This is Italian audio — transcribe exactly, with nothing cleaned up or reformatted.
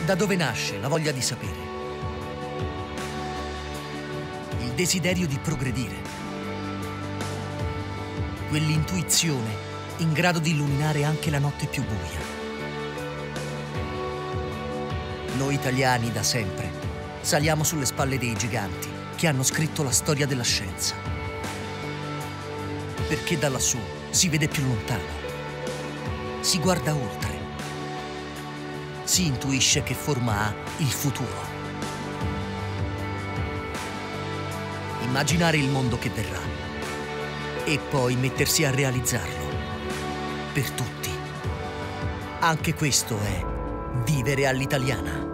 Da dove nasce la voglia di sapere? Il desiderio di progredire. Quell'intuizione in grado di illuminare anche la notte più buia. Noi italiani da sempre saliamo sulle spalle dei giganti che hanno scritto la storia della scienza. Perché da lassù si vede più lontano, si guarda oltre, si intuisce che forma ha il futuro. Immaginare il mondo che verrà e poi mettersi a realizzarlo per tutti. Anche questo è vivere all'italiana.